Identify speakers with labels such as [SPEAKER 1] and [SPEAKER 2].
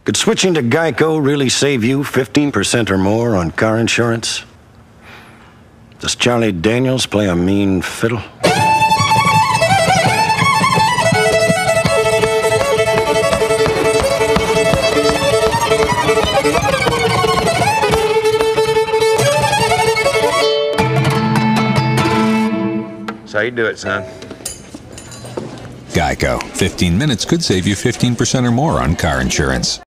[SPEAKER 1] Could switching to GEICO really save you 15% or more on car insurance? Does Charlie Daniels play a mean fiddle?
[SPEAKER 2] That's how you do it, son.
[SPEAKER 3] GEICO. 15 minutes could save you 15% or more on car insurance.